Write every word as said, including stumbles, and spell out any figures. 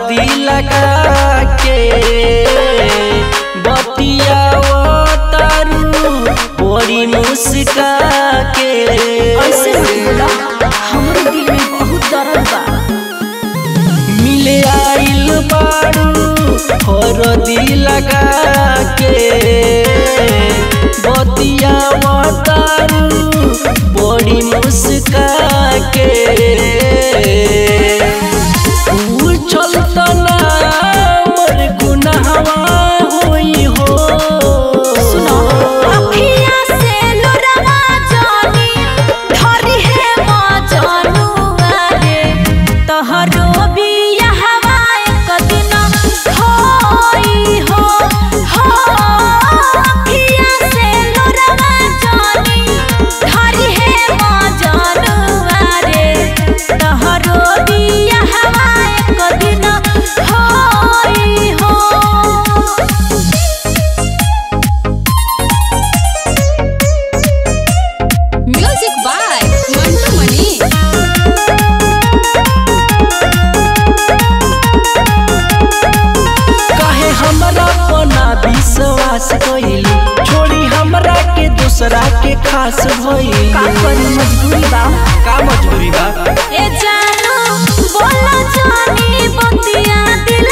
हरदी लगा के बतिया तारू बड़ी मुस्का के। ऐसे बोला हमरे दिल में बहुत दर्द बा। मिले आइल बारू हरदी लगा के बतिया तारू बड़ी मुस्का के। छोड़ी हमरा के दूसरा के खास भइल। का करी मजबूरी बा। का मजबूरी बा? ए जानू बोला जानी बतिया दिल